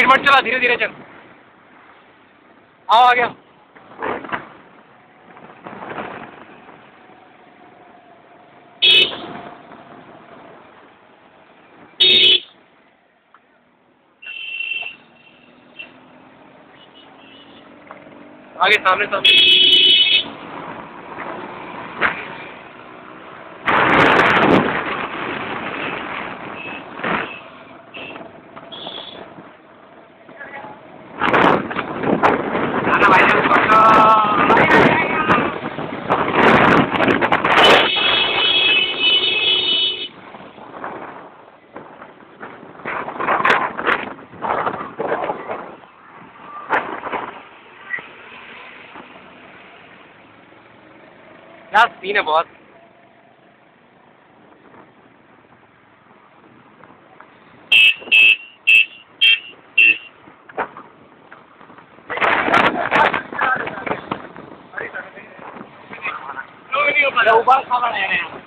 Speed मत चला, धीरे धीरे चल। आओ आ गया। आगे सामने सामने। क्या सीन है बहुत। ऊपर खाना है